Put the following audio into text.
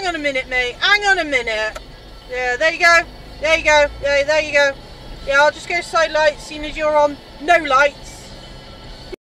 hang on a minute, mate. Hang on a minute. Yeah, there you go. There you go. Yeah, there you go. Yeah, I'll just go side lights, seeing as you're on no lights.